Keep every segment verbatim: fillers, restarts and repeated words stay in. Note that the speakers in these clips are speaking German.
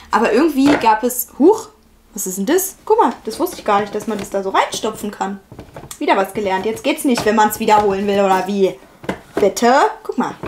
Aber irgendwie gab es... Huch, was ist denn das? Guck mal, das wusste ich gar nicht, dass man das da so reinstopfen kann. Wieder was gelernt. Jetzt geht's nicht, wenn man es wiederholen will, oder wie? Bitte? Guck mal.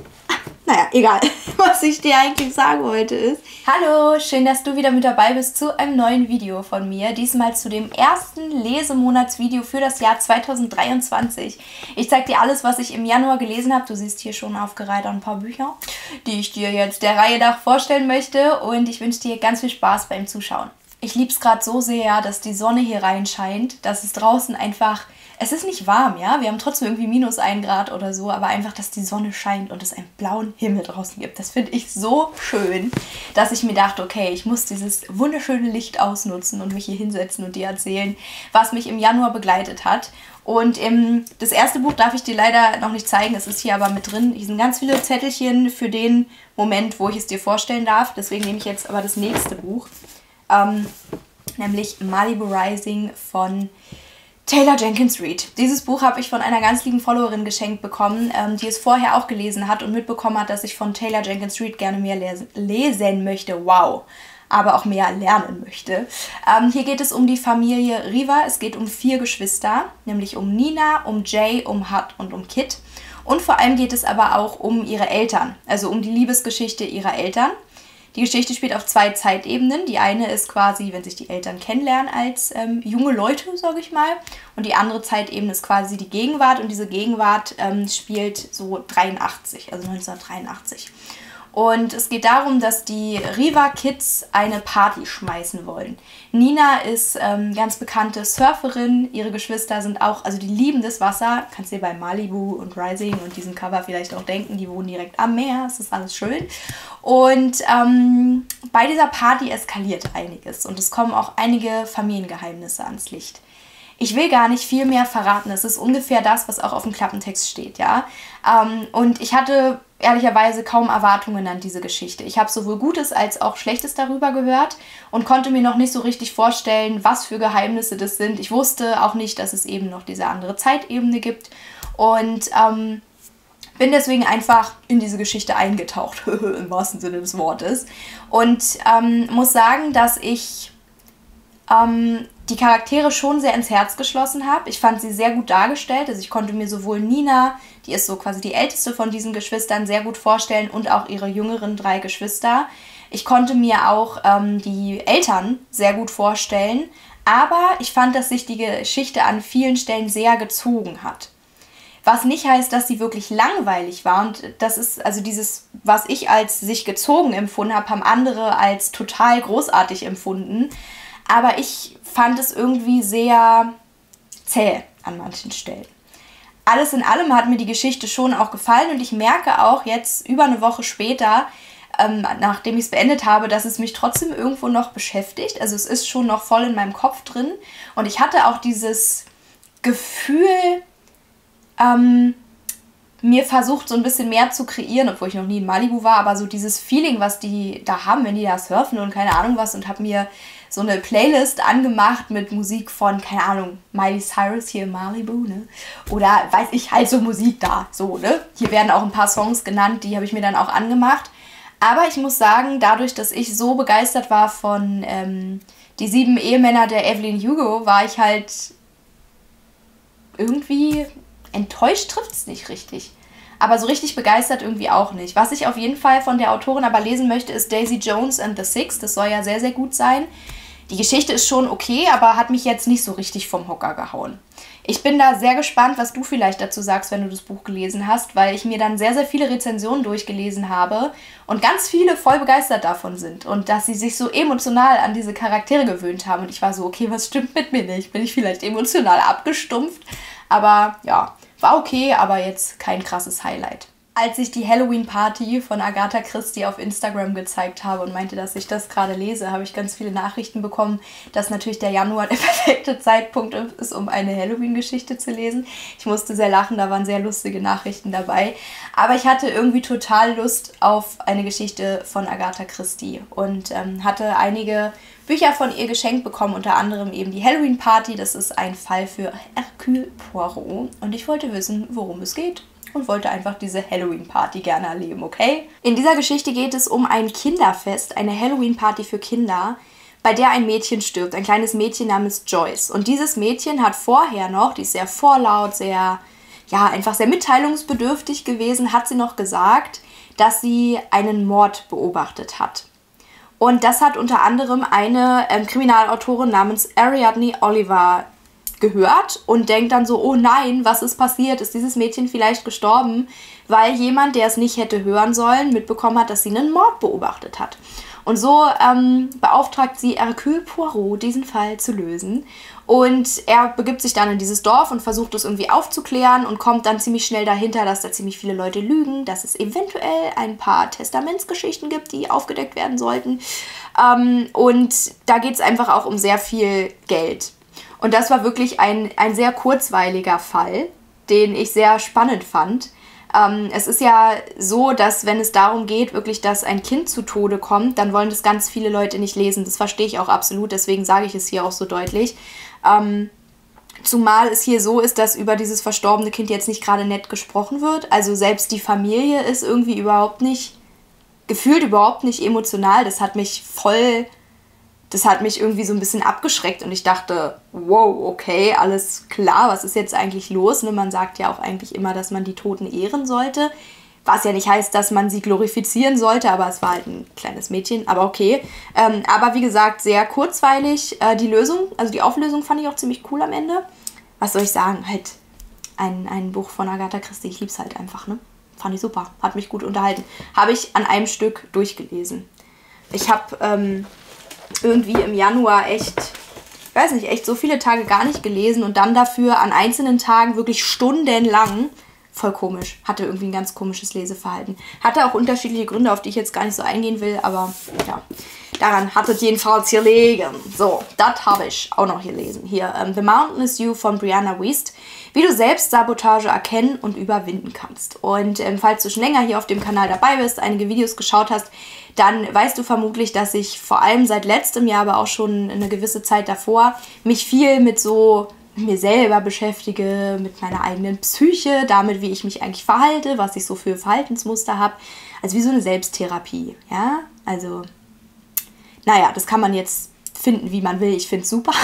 Naja, egal. Was ich dir eigentlich sagen wollte ist... Hallo, schön, dass du wieder mit dabei bist zu einem neuen Video von mir. Diesmal zu dem ersten Lesemonatsvideo für das Jahr zweitausenddreiundzwanzig. Ich zeige dir alles, was ich im Januar gelesen habe. Du siehst hier schon aufgereiht ein paar Bücher, die ich dir jetzt der Reihe nach vorstellen möchte. Und ich wünsche dir ganz viel Spaß beim Zuschauen. Ich liebe es gerade so sehr, dass die Sonne hier reinscheint, dass es draußen einfach... Es ist nicht warm, ja, wir haben trotzdem irgendwie minus ein Grad oder so, aber einfach, dass die Sonne scheint und es einen blauen Himmel draußen gibt. Das finde ich so schön, dass ich mir dachte, okay, ich muss dieses wunderschöne Licht ausnutzen und mich hier hinsetzen und dir erzählen, was mich im Januar begleitet hat. Und ähm, das erste Buch darf ich dir leider noch nicht zeigen, es ist hier aber mit drin. Hier sind ganz viele Zettelchen für den Moment, wo ich es dir vorstellen darf. Deswegen nehme ich jetzt aber das nächste Buch, ähm, nämlich Malibu Rising von Taylor Jenkins Reid. Dieses Buch habe ich von einer ganz lieben Followerin geschenkt bekommen, ähm, die es vorher auch gelesen hat und mitbekommen hat, dass ich von Taylor Jenkins Reid gerne mehr les lesen möchte. Wow! Aber auch mehr lernen möchte. Ähm, hier geht es um die Familie Riva. Es geht um vier Geschwister, nämlich um Nina, um Jay, um Hud und um Kit. Und vor allem geht es aber auch um ihre Eltern, also um die Liebesgeschichte ihrer Eltern. Die Geschichte spielt auf zwei Zeitebenen. Die eine ist quasi, wenn sich die Eltern kennenlernen als ähm, junge Leute, sage ich mal. Und die andere Zeitebene ist quasi die Gegenwart. Und diese Gegenwart ähm, spielt so dreiundachtzig, also neunzehnhundertdreiundachtzig. Und es geht darum, dass die Riva Kids eine Party schmeißen wollen. Nina ist ähm, ganz bekannte Surferin, ihre Geschwister sind auch, also die lieben das Wasser. Kannst dir bei Malibu und Rising und diesem Cover vielleicht auch denken, die wohnen direkt am Meer, es ist alles schön. Und ähm, bei dieser Party eskaliert einiges und es kommen auch einige Familiengeheimnisse ans Licht. Ich will gar nicht viel mehr verraten, es ist ungefähr das, was auch auf dem Klappentext steht, ja. Ähm, und ich hatte ehrlicherweise kaum Erwartungen an diese Geschichte. Ich habe sowohl Gutes als auch Schlechtes darüber gehört und konnte mir noch nicht so richtig vorstellen, was für Geheimnisse das sind. Ich wusste auch nicht, dass es eben noch diese andere Zeitebene gibt und ähm, bin deswegen einfach in diese Geschichte eingetaucht, im wahrsten Sinne des Wortes. Und ähm, muss sagen, dass ich ähm, die Charaktere schon sehr ins Herz geschlossen habe. Ich fand sie sehr gut dargestellt. Also ich konnte mir sowohl Nina, die ist so quasi die älteste von diesen Geschwistern, sehr gut vorstellen und auch ihre jüngeren drei Geschwister. Ich konnte mir auch ähm, die Eltern sehr gut vorstellen, aber ich fand, dass sich die Geschichte an vielen Stellen sehr gezogen hat. Was nicht heißt, dass sie wirklich langweilig war und das ist, also dieses, was ich als sich gezogen empfunden habe, haben andere als total großartig empfunden. Aber ich fand es irgendwie sehr zäh an manchen Stellen. Alles in allem hat mir die Geschichte schon auch gefallen und ich merke auch jetzt über eine Woche später, ähm, nachdem ich es beendet habe, dass es mich trotzdem irgendwo noch beschäftigt. Also es ist schon noch voll in meinem Kopf drin und ich hatte auch dieses Gefühl, ähm, mir versucht so ein bisschen mehr zu kreieren, obwohl ich noch nie in Malibu war, aber so dieses Feeling, was die da haben, wenn die da surfen und keine Ahnung was und habe mir so eine Playlist angemacht mit Musik von, keine Ahnung, Miley Cyrus hier in Malibu, ne? Oder weiß ich, halt so Musik da, so, ne? Hier werden auch ein paar Songs genannt, die habe ich mir dann auch angemacht. Aber ich muss sagen, dadurch, dass ich so begeistert war von ähm, Die sieben Ehemänner der Evelyn Hugo, war ich halt irgendwie enttäuscht, trifft es nicht richtig. Aber so richtig begeistert irgendwie auch nicht. Was ich auf jeden Fall von der Autorin aber lesen möchte, ist Daisy Jones and the Six. Das soll ja sehr, sehr gut sein. Die Geschichte ist schon okay, aber hat mich jetzt nicht so richtig vom Hocker gehauen. Ich bin da sehr gespannt, was du vielleicht dazu sagst, wenn du das Buch gelesen hast, weil ich mir dann sehr, sehr viele Rezensionen durchgelesen habe und ganz viele voll begeistert davon sind und dass sie sich so emotional an diese Charaktere gewöhnt haben. Und ich war so, okay, was stimmt mit mir nicht? Bin ich vielleicht emotional abgestumpft? Aber ja, war okay, aber jetzt kein krasses Highlight. Als ich die Halloween-Party von Agatha Christie auf Instagram gezeigt habe und meinte, dass ich das gerade lese, habe ich ganz viele Nachrichten bekommen, dass natürlich der Januar der perfekte Zeitpunkt ist, um eine Halloween-Geschichte zu lesen. Ich musste sehr lachen, da waren sehr lustige Nachrichten dabei. Aber ich hatte irgendwie total Lust auf eine Geschichte von Agatha Christie und ähm, hatte einige Bücher von ihr geschenkt bekommen, unter anderem eben die Halloween-Party. Das ist ein Fall für Hercule Poirot und ich wollte wissen, worum es geht. und wollte einfach diese Halloween-Party gerne erleben, okay? In dieser Geschichte geht es um ein Kinderfest, eine Halloween-Party für Kinder, bei der ein Mädchen stirbt, ein kleines Mädchen namens Joyce. Und dieses Mädchen hat vorher noch, die ist sehr vorlaut, sehr, ja, einfach sehr mitteilungsbedürftig gewesen, hat sie noch gesagt, dass sie einen Mord beobachtet hat. Und das hat unter anderem eine ähm, Kriminalautorin namens Ariadne Oliver gehört und denkt dann so, oh nein, was ist passiert? Ist dieses Mädchen vielleicht gestorben, weil jemand, der es nicht hätte hören sollen, mitbekommen hat, dass sie einen Mord beobachtet hat. Und so ähm, beauftragt sie Hercule Poirot, diesen Fall zu lösen. Und er begibt sich dann in dieses Dorf und versucht es irgendwie aufzuklären und kommt dann ziemlich schnell dahinter, dass da ziemlich viele Leute lügen, dass es eventuell ein paar Testamentsgeschichten gibt, die aufgedeckt werden sollten. Ähm, und da geht es einfach auch um sehr viel Geld. Und das war wirklich ein, ein sehr kurzweiliger Fall, den ich sehr spannend fand. Ähm, es ist ja so, dass wenn es darum geht, wirklich, dass ein Kind zu Tode kommt, dann wollen das ganz viele Leute nicht lesen. Das verstehe ich auch absolut, deswegen sage ich es hier auch so deutlich. Ähm, zumal es hier so ist, dass über dieses verstorbene Kind jetzt nicht gerade nett gesprochen wird. Also selbst die Familie ist irgendwie überhaupt nicht, gefühlt überhaupt nicht emotional. Das hat mich voll... Das hat mich irgendwie so ein bisschen abgeschreckt und ich dachte, wow, okay, alles klar, was ist jetzt eigentlich los? Ne? Man sagt ja auch eigentlich immer, dass man die Toten ehren sollte, was ja nicht heißt, dass man sie glorifizieren sollte, aber es war halt ein kleines Mädchen, aber okay. Ähm, aber wie gesagt, sehr kurzweilig. Äh, die Lösung, also die Auflösung fand ich auch ziemlich cool am Ende. Was soll ich sagen, halt ein, ein Buch von Agatha Christie, ich lieb's halt einfach, ne? Fand ich super, hat mich gut unterhalten. Habe ich an einem Stück durchgelesen. Ich habe... Ähm, irgendwie im Januar echt, ich weiß nicht, echt so viele Tage gar nicht gelesen und dann dafür an einzelnen Tagen wirklich stundenlang, voll komisch, hatte irgendwie ein ganz komisches Leseverhalten. Hatte auch unterschiedliche Gründe, auf die ich jetzt gar nicht so eingehen will, aber ja, daran hat es jedenfalls gelegen. So, das habe ich auch noch gelesen. Hier, um, The Mountain is You von Brianna Wiest. Wie du Selbstsabotage erkennen und überwinden kannst. Und ähm, falls du schon länger hier auf dem Kanal dabei bist, einige Videos geschaut hast, dann weißt du vermutlich, dass ich vor allem seit letztem Jahr, aber auch schon eine gewisse Zeit davor, mich viel mit so mir selber beschäftige, mit meiner eigenen Psyche, damit, wie ich mich eigentlich verhalte, was ich so für Verhaltensmuster habe. Also wie so eine Selbsttherapie, ja, also, naja, das kann man jetzt finden, wie man will. Ich finde es super.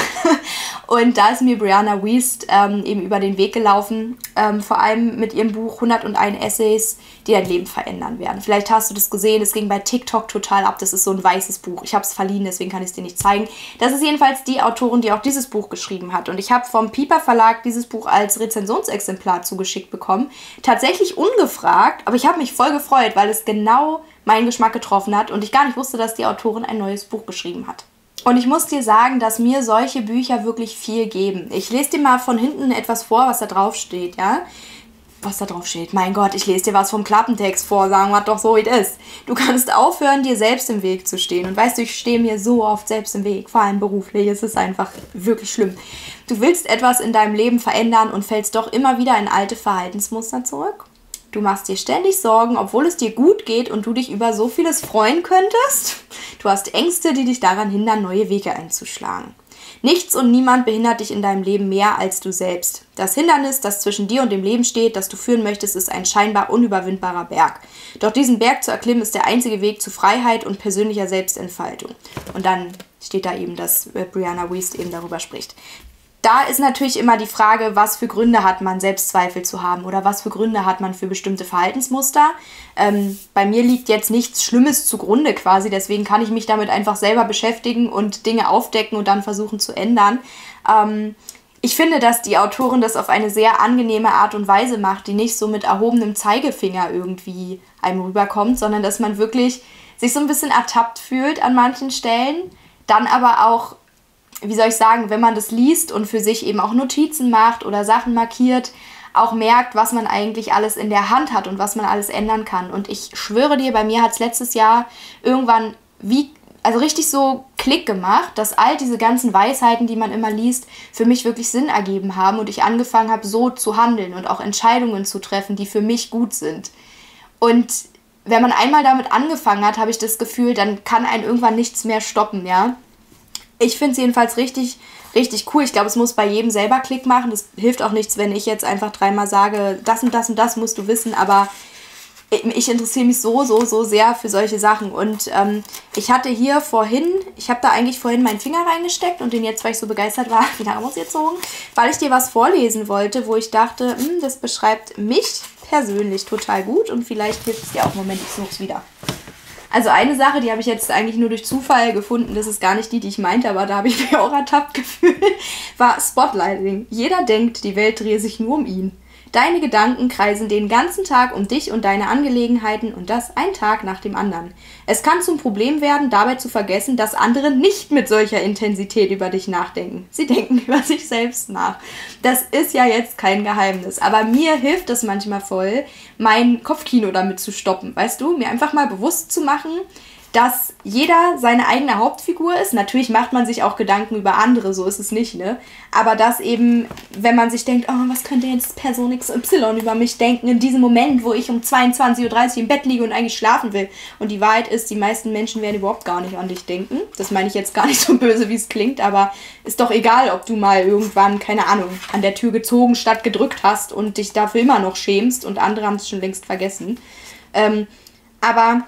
Und da ist mir Brianna Wiest ähm, eben über den Weg gelaufen, ähm, vor allem mit ihrem Buch hunderteins Essays, die dein Leben verändern werden. Vielleicht hast du das gesehen, es ging bei TikTok total ab, das ist so ein weißes Buch. Ich habe es verliehen, deswegen kann ich es dir nicht zeigen. Das ist jedenfalls die Autorin, die auch dieses Buch geschrieben hat. Und ich habe vom Piper Verlag dieses Buch als Rezensionsexemplar zugeschickt bekommen. Tatsächlich ungefragt, aber ich habe mich voll gefreut, weil es genau meinen Geschmack getroffen hat und ich gar nicht wusste, dass die Autorin ein neues Buch geschrieben hat. Und ich muss dir sagen, dass mir solche Bücher wirklich viel geben. Ich lese dir mal von hinten etwas vor, was da drauf steht, ja? Was da drauf steht? Mein Gott, ich lese dir was vom Klappentext vor, sagen wir doch so, wie es ist. Du kannst aufhören, dir selbst im Weg zu stehen. Und weißt du, ich stehe mir so oft selbst im Weg, vor allem beruflich. Es ist einfach wirklich schlimm. Du willst etwas in deinem Leben verändern und fällst doch immer wieder in alte Verhaltensmuster zurück. Du machst dir ständig Sorgen, obwohl es dir gut geht und du dich über so vieles freuen könntest. Du hast Ängste, die dich daran hindern, neue Wege einzuschlagen. Nichts und niemand behindert dich in deinem Leben mehr als du selbst. Das Hindernis, das zwischen dir und dem Leben steht, das du führen möchtest, ist ein scheinbar unüberwindbarer Berg. Doch diesen Berg zu erklimmen, ist der einzige Weg zu Freiheit und persönlicher Selbstentfaltung. Und dann steht da eben, dass Brianna Wiest eben darüber spricht. Da ist natürlich immer die Frage, was für Gründe hat man, Selbstzweifel zu haben oder was für Gründe hat man für bestimmte Verhaltensmuster. Ähm, bei mir liegt jetzt nichts Schlimmes zugrunde quasi, deswegen kann ich mich damit einfach selber beschäftigen und Dinge aufdecken und dann versuchen zu ändern. Ähm, ich finde, dass die Autorin das auf eine sehr angenehme Art und Weise macht, die nicht so mit erhobenem Zeigefinger irgendwie einem rüberkommt, sondern dass man wirklich sich so ein bisschen ertappt fühlt an manchen Stellen, dann aber auch, wie soll ich sagen, wenn man das liest und für sich eben auch Notizen macht oder Sachen markiert, auch merkt, was man eigentlich alles in der Hand hat und was man alles ändern kann. Und ich schwöre dir, bei mir hat es letztes Jahr irgendwann wie, also richtig so Klick gemacht, dass all diese ganzen Weisheiten, die man immer liest, für mich wirklich Sinn ergeben haben und ich angefangen habe, so zu handeln und auch Entscheidungen zu treffen, die für mich gut sind. Und wenn man einmal damit angefangen hat, habe ich das Gefühl, dann kann einen irgendwann nichts mehr stoppen, ja. Ich finde es jedenfalls richtig richtig cool. Ich glaube, es muss bei jedem selber Klick machen. Das hilft auch nichts, wenn ich jetzt einfach dreimal sage, das und das und das musst du wissen, aber ich interessiere mich so, so, so sehr für solche Sachen. Und ähm, ich hatte hier vorhin, ich habe da eigentlich vorhin meinen Finger reingesteckt und den jetzt, weil ich so begeistert war, wieder rausgezogen, weil ich dir was vorlesen wollte, wo ich dachte, hm, das beschreibt mich persönlich total gut und vielleicht hilft es dir auch. Moment, ich suche es wieder. Also eine Sache, die habe ich jetzt eigentlich nur durch Zufall gefunden, das ist gar nicht die, die ich meinte, aber da habe ich mich auch ertappt gefühlt, war Spotlighting. Jeder denkt, die Welt drehe sich nur um ihn. Deine Gedanken kreisen den ganzen Tag um dich und deine Angelegenheiten und das ein Tag nach dem anderen. Es kann zum Problem werden, dabei zu vergessen, dass andere nicht mit solcher Intensität über dich nachdenken. Sie denken über sich selbst nach. Das ist ja jetzt kein Geheimnis, aber mir hilft es manchmal voll, mein Kopfkino damit zu stoppen, weißt du? Mir einfach mal bewusst zu machen, dass jeder seine eigene Hauptfigur ist. Natürlich macht man sich auch Gedanken über andere, so ist es nicht, ne? Aber dass eben, wenn man sich denkt, oh, was könnte jetzt Person X Y über mich denken, in diesem Moment, wo ich um zweiundzwanzig Uhr dreißig im Bett liege und eigentlich schlafen will. Und die Wahrheit ist, die meisten Menschen werden überhaupt gar nicht an dich denken. Das meine ich jetzt gar nicht so böse, wie es klingt, aber ist doch egal, ob du mal irgendwann, keine Ahnung, an der Tür gezogen statt gedrückt hast und dich dafür immer noch schämst und andere haben es schon längst vergessen. Ähm, aber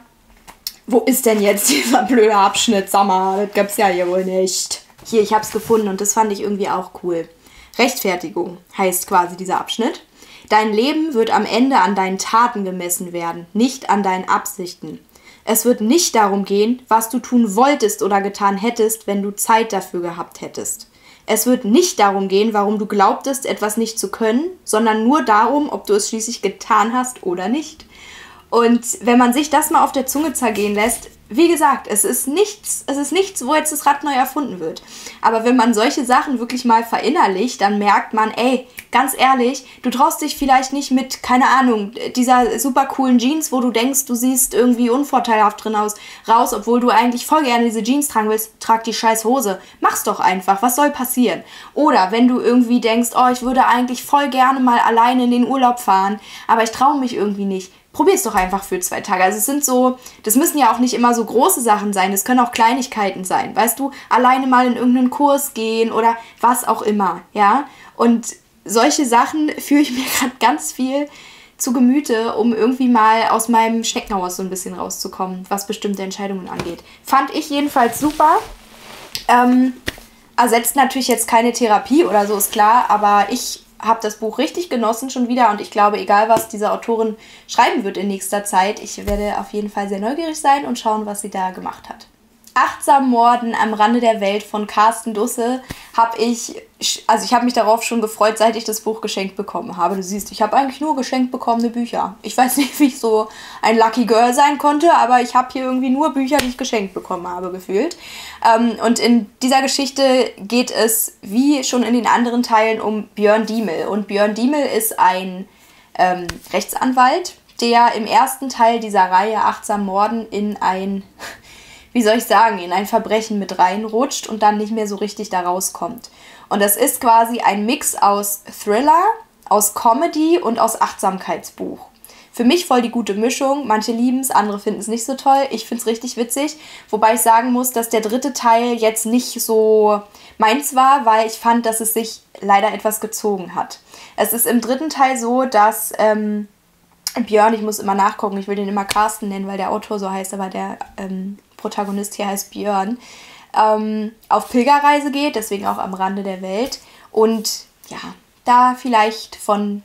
wo ist denn jetzt dieser blöde Abschnitt? Sag mal, das gibt's ja hier wohl nicht. Hier, ich hab's gefunden und das fand ich irgendwie auch cool. Rechtfertigung heißt quasi dieser Abschnitt. Dein Leben wird am Ende an deinen Taten gemessen werden, nicht an deinen Absichten. Es wird nicht darum gehen, was du tun wolltest oder getan hättest, wenn du Zeit dafür gehabt hättest. Es wird nicht darum gehen, warum du glaubtest, etwas nicht zu können, sondern nur darum, ob du es schließlich getan hast oder nicht. Und wenn man sich das mal auf der Zunge zergehen lässt, wie gesagt, es ist nichts, es ist nichts, wo jetzt das Rad neu erfunden wird. Aber wenn man solche Sachen wirklich mal verinnerlicht, dann merkt man, ey, ganz ehrlich, du traust dich vielleicht nicht mit, keine Ahnung, dieser super coolen Jeans, wo du denkst, du siehst irgendwie unvorteilhaft drin aus, raus, obwohl du eigentlich voll gerne diese Jeans tragen willst, trag die scheiß Hose. Mach's doch einfach, was soll passieren? Oder wenn du irgendwie denkst, oh, ich würde eigentlich voll gerne mal alleine in den Urlaub fahren, aber ich traue mich irgendwie nicht. Probier's doch einfach für zwei Tage. Also es sind so, das müssen ja auch nicht immer so große Sachen sein, das können auch Kleinigkeiten sein, weißt du, alleine mal in irgendeinen Kurs gehen oder was auch immer, ja. Und solche Sachen führe ich mir gerade ganz viel zu Gemüte, um irgendwie mal aus meinem Schneckenhaus so ein bisschen rauszukommen, was bestimmte Entscheidungen angeht. Fand ich jedenfalls super. Ähm, ersetzt natürlich jetzt keine Therapie oder so, ist klar, aber ich habe das Buch richtig genossen schon wieder und ich glaube, egal was diese Autorin schreiben wird in nächster Zeit, ich werde auf jeden Fall sehr neugierig sein und schauen, was sie da gemacht hat. Achtsam Morden am Rande der Welt von Carsten Dusse habe ich, also ich habe mich darauf schon gefreut, seit ich das Buch geschenkt bekommen habe. Du siehst, ich habe eigentlich nur geschenkt bekommene Bücher. Ich weiß nicht, wie ich so ein Lucky Girl sein konnte, aber ich habe hier irgendwie nur Bücher, die ich geschenkt bekommen habe, gefühlt. Ähm, und in dieser Geschichte geht es, wie schon in den anderen Teilen, um Björn Diemel. Und Björn Diemel ist ein ähm, Rechtsanwalt, der im ersten Teil dieser Reihe Achtsam Morden in ein... wie soll ich sagen, in ein Verbrechen mit reinrutscht und dann nicht mehr so richtig da rauskommt. Und das ist quasi ein Mix aus Thriller, aus Comedy und aus Achtsamkeitsbuch. Für mich voll die gute Mischung. Manche lieben es, andere finden es nicht so toll. Ich finde es richtig witzig. Wobei ich sagen muss, dass der dritte Teil jetzt nicht so meins war, weil ich fand, dass es sich leider etwas gezogen hat. Es ist im dritten Teil so, dass... Ähm, Björn, ich muss immer nachgucken, ich will den immer Carsten nennen, weil der Autor so heißt, aber der ähm, Protagonist hier heißt Björn, ähm, auf Pilgerreise geht, deswegen auch am Rande der Welt und ja, da vielleicht von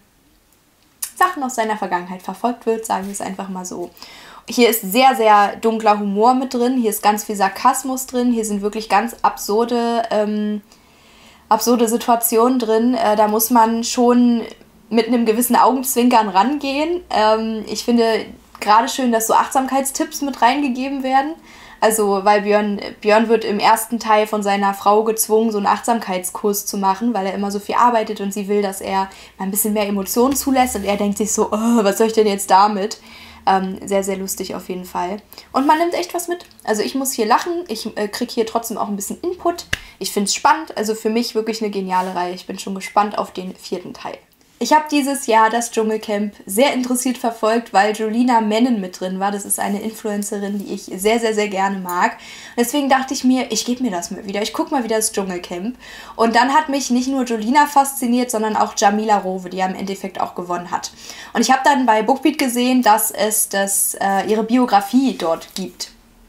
Sachen aus seiner Vergangenheit verfolgt wird, sagen wir es einfach mal so. Hier ist sehr, sehr dunkler Humor mit drin, hier ist ganz viel Sarkasmus drin, hier sind wirklich ganz absurde, ähm, absurde Situationen drin, äh, da muss man schon mit einem gewissen Augenzwinkern rangehen. Ähm, ich finde gerade schön, dass so Achtsamkeitstipps mit reingegeben werden. Also, weil Björn, Björn wird im ersten Teil von seiner Frau gezwungen, so einen Achtsamkeitskurs zu machen, weil er immer so viel arbeitet und sie will, dass er mal ein bisschen mehr Emotionen zulässt und er denkt sich so, oh, was soll ich denn jetzt damit? Ähm, sehr, sehr lustig auf jeden Fall. Und man nimmt echt was mit. Also ich muss hier lachen, ich äh, kriege hier trotzdem auch ein bisschen Input. Ich finde es spannend, also für mich wirklich eine geniale Reihe. Ich bin schon gespannt auf den vierten Teil. Ich habe dieses Jahr das Dschungelcamp sehr interessiert verfolgt, weil Julina Mennen mit drin war. Das ist eine Influencerin, die ich sehr, sehr, sehr gerne mag. Und deswegen dachte ich mir, ich gebe mir das mal wieder. Ich gucke mal wieder das Dschungelcamp. Und dann hat mich nicht nur Julina fasziniert, sondern auch Jamila Rowe, die ja im Endeffekt auch gewonnen hat. Und ich habe dann bei Bookbeat gesehen, dass es das, äh, ihre Biografie dort gibt.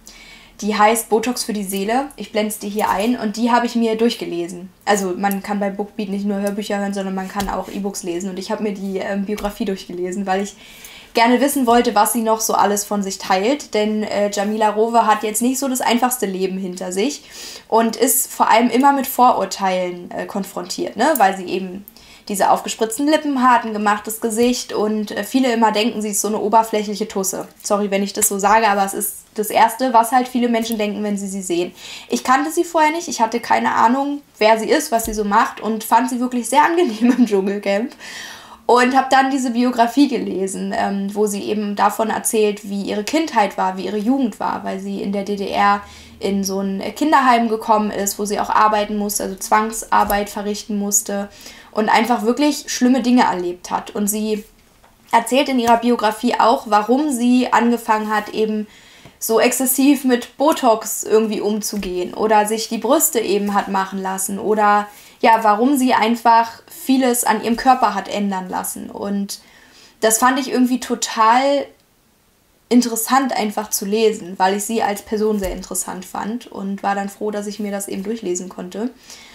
Die heißt Botox für die Seele. Ich blende es dir hier ein und die habe ich mir durchgelesen. Also man kann bei Bookbeat nicht nur Hörbücher hören, sondern man kann auch E-Books lesen. Und ich habe mir die ähm, Biografie durchgelesen, weil ich gerne wissen wollte, was sie noch so alles von sich teilt. Denn äh, Jamila Rowe hat jetzt nicht so das einfachste Leben hinter sich und ist vor allem immer mit Vorurteilen äh, konfrontiert, ne? Weil sie eben diese aufgespritzten Lippen hat, ein gemachtes Gesicht und äh, viele immer denken, sie ist so eine oberflächliche Tusse. Sorry, wenn ich das so sage, aber es ist das Erste, was halt viele Menschen denken, wenn sie sie sehen. Ich kannte sie vorher nicht, ich hatte keine Ahnung, wer sie ist, was sie so macht und fand sie wirklich sehr angenehm im Dschungelcamp. Und habe dann diese Biografie gelesen, ähm, wo sie eben davon erzählt, wie ihre Kindheit war, wie ihre Jugend war, weil sie in der D D R in so ein Kinderheim gekommen ist, wo sie auch arbeiten musste, also Zwangsarbeit verrichten musste und einfach wirklich schlimme Dinge erlebt hat. Und sie erzählt in ihrer Biografie auch, warum sie angefangen hat, eben so exzessiv mit Botox irgendwie umzugehen oder sich die Brüste eben hat machen lassen oder ja, warum sie einfach vieles an ihrem Körper hat ändern lassen. Und das fand ich irgendwie total interessant einfach zu lesen, weil ich sie als Person sehr interessant fand und war dann froh, dass ich mir das eben durchlesen konnte.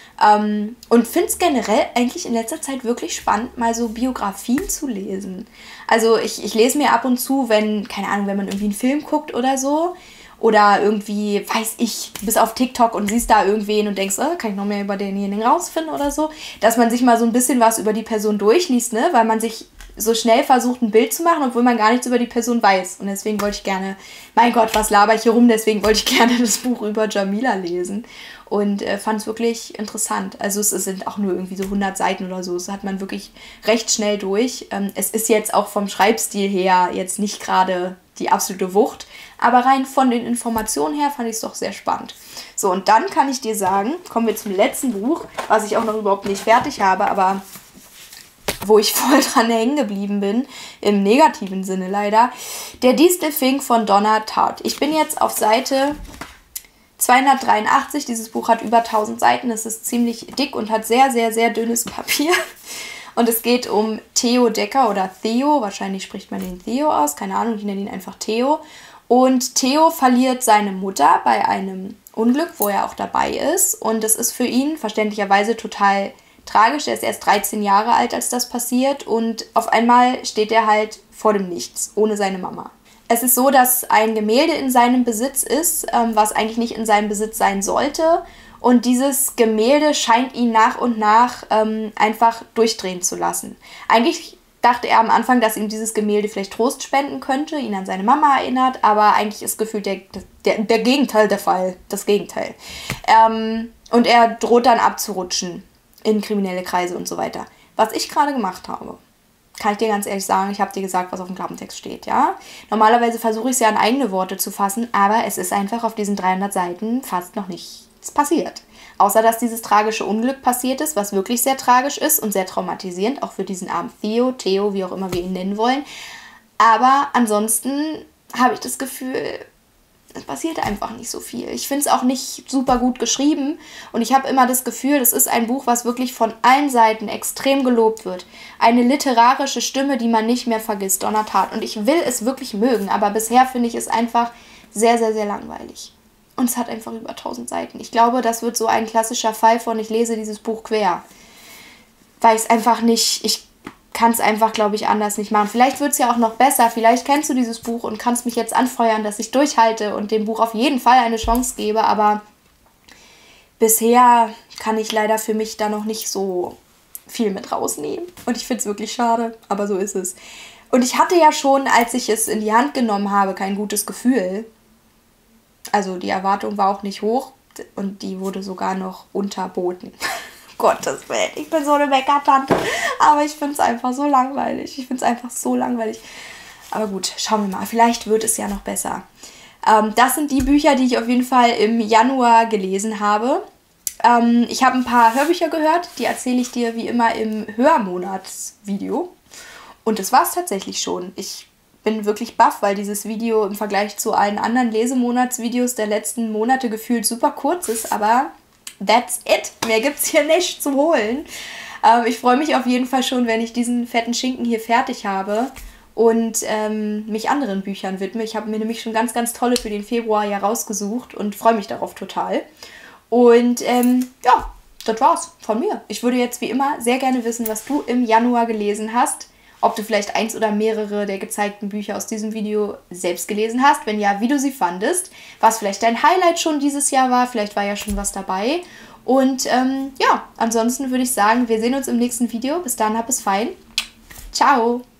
Ähm, und finde es generell eigentlich in letzter Zeit wirklich spannend, mal so Biografien zu lesen. Also ich, ich lese mir ab und zu, wenn, keine Ahnung, wenn man irgendwie einen Film guckt oder so, oder irgendwie, weiß ich, du bist auf TikTok und siehst da irgendwen und denkst, oh, kann ich noch mehr über denjenigen rausfinden oder so, dass man sich mal so ein bisschen was über die Person durchliest, ne, weil man sich so schnell versucht, ein Bild zu machen, obwohl man gar nichts über die Person weiß. Und deswegen wollte ich gerne, mein Gott, was laber ich hier rum, deswegen wollte ich gerne das Buch über Jamila lesen und äh, fand es wirklich interessant. Also es, es sind auch nur irgendwie so hundert Seiten oder so, das hat man wirklich recht schnell durch. Ähm, es ist jetzt auch vom Schreibstil her jetzt nicht gerade die absolute Wucht, aber rein von den Informationen her fand ich es doch sehr spannend. So, und dann kann ich dir sagen, kommen wir zum letzten Buch, was ich auch noch überhaupt nicht fertig habe, aber wo ich voll dran hängen geblieben bin, im negativen Sinne leider, der Distel Fink von Donna Tartt. Ich bin jetzt auf Seite zweihundertdreiundachtzig, dieses Buch hat über tausend Seiten, es ist ziemlich dick und hat sehr, sehr, sehr dünnes Papier. Und es geht um Theo Decker oder Theo, wahrscheinlich spricht man ihn Theo aus, keine Ahnung, ich nenne ihn einfach Theo. Und Theo verliert seine Mutter bei einem Unglück, wo er auch dabei ist. Und es ist für ihn verständlicherweise total tragisch. Er ist erst dreizehn Jahre alt, als das passiert. Und auf einmal steht er halt vor dem Nichts, ohne seine Mama. Es ist so, dass ein Gemälde in seinem Besitz ist, ähm, was eigentlich nicht in seinem Besitz sein sollte. Und dieses Gemälde scheint ihn nach und nach ähm, einfach durchdrehen zu lassen. Eigentlich dachte er am Anfang, dass ihm dieses Gemälde vielleicht Trost spenden könnte, ihn an seine Mama erinnert, aber eigentlich ist gefühlt der, der, der Gegenteil der Fall. Das Gegenteil. Ähm, und er droht dann abzurutschen in kriminelle Kreise und so weiter. Was ich gerade gemacht habe, kann ich dir ganz ehrlich sagen, ich habe dir gesagt, was auf dem Klappentext steht, ja. Normalerweise versuche ich es ja in eigene Worte zu fassen, aber es ist einfach auf diesen dreihundert Seiten fast noch nichts passiert. Außer, dass dieses tragische Unglück passiert ist, was wirklich sehr tragisch ist und sehr traumatisierend, auch für diesen armen Theo, Theo, wie auch immer wir ihn nennen wollen. Aber ansonsten habe ich das Gefühl, es passiert einfach nicht so viel. Ich finde es auch nicht super gut geschrieben und ich habe immer das Gefühl, das ist ein Buch, was wirklich von allen Seiten extrem gelobt wird. Eine literarische Stimme, die man nicht mehr vergisst, Donna Tartt. Und ich will es wirklich mögen, aber bisher finde ich es einfach sehr, sehr, sehr langweilig. Und es hat einfach über tausend Seiten. Ich glaube, das wird so ein klassischer Fall von, ich lese dieses Buch quer. Weil ich es einfach nicht, ich kann es einfach, glaube ich, anders nicht machen. Vielleicht wird es ja auch noch besser. Vielleicht kennst du dieses Buch und kannst mich jetzt anfeuern, dass ich durchhalte und dem Buch auf jeden Fall eine Chance gebe. Aber bisher kann ich leider für mich da noch nicht so viel mit rausnehmen. Und ich finde es wirklich schade, aber so ist es. Und ich hatte ja schon, als ich es in die Hand genommen habe, kein gutes Gefühl. Also die Erwartung war auch nicht hoch und die wurde sogar noch unterboten. Gottes Willen, ich bin so eine Meckertante. Aber ich finde es einfach so langweilig. Ich finde es einfach so langweilig. Aber gut, schauen wir mal. Vielleicht wird es ja noch besser. Ähm, das sind die Bücher, die ich auf jeden Fall im Januar gelesen habe. Ähm, ich habe ein paar Hörbücher gehört, die erzähle ich dir wie immer im Hörmonatsvideo. Und das war es tatsächlich schon. Ich bin wirklich baff, weil dieses Video im Vergleich zu allen anderen Lesemonatsvideos der letzten Monate gefühlt super kurz ist, aber that's it. Mehr gibt's hier nicht zu holen. Ähm, ich freue mich auf jeden Fall schon, wenn ich diesen fetten Schinken hier fertig habe und ähm, mich anderen Büchern widme. Ich habe mir nämlich schon ganz, ganz tolle für den Februar ja rausgesucht und freue mich darauf total. Und ähm, ja, das war's von mir. Ich würde jetzt wie immer sehr gerne wissen, was du im Januar gelesen hast. Ob du vielleicht eins oder mehrere der gezeigten Bücher aus diesem Video selbst gelesen hast. Wenn ja, wie du sie fandest. Was vielleicht dein Highlight schon dieses Jahr war. Vielleicht war ja schon was dabei. Und ähm, ja, ansonsten würde ich sagen, wir sehen uns im nächsten Video. Bis dann, hab es fein. Ciao.